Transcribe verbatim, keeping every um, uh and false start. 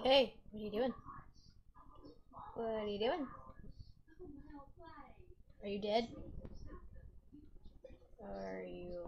Hey, what are you doing? What are you doing? Are you dead? Are you